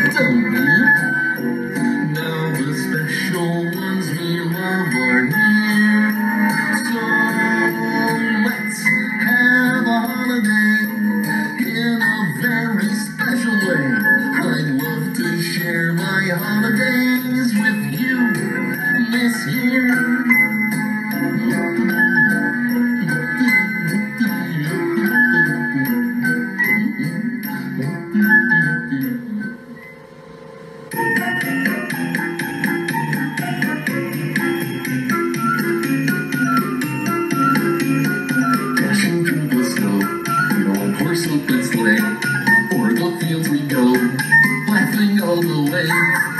don't we? Now the special ones we love are near. So let's have a holiday in a very special way. I'd love to share my holidays with you this year. Dashing through the snow in a horse open sleigh, o'er the fields we go, laughing all the way.